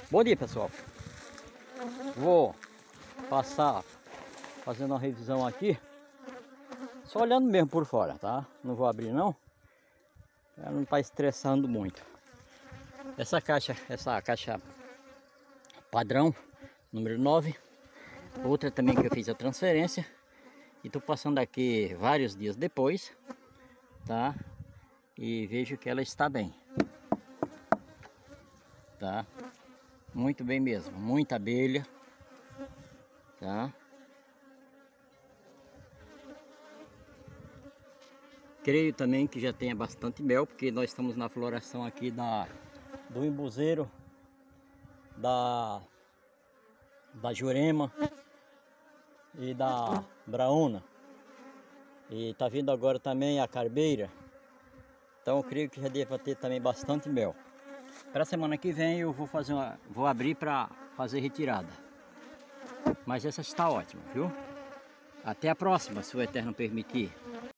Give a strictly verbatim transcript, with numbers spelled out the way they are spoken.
Bom dia, pessoal. Vou passar fazendo uma revisão aqui, só olhando mesmo por fora, tá? Não vou abrir não, ela não tá estressando muito. Essa caixa, essa caixa padrão número nove, outra também que eu fiz a transferência e tô passando aqui vários dias depois, tá? E vejo que ela está bem, tá? Muito bem mesmo, muita abelha, tá? Creio também que já tenha bastante mel, porque nós estamos na floração aqui da, do embuzeiro, da, da jurema e da braúna. E tá vindo agora também a carbeira, então eu creio que já deva ter também bastante mel. Para a semana que vem eu vou fazer uma, vou abrir para fazer retirada. Mas essa está ótima, viu? Até a próxima, se o Eterno permitir.